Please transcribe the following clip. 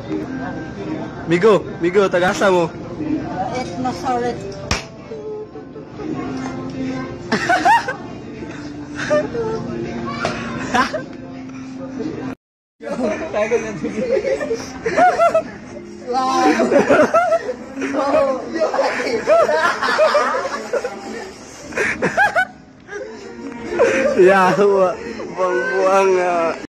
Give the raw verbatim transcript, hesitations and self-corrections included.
Migo, Migo, taga-asa mo? It na solid. Wow. Oh, ya, buang-buang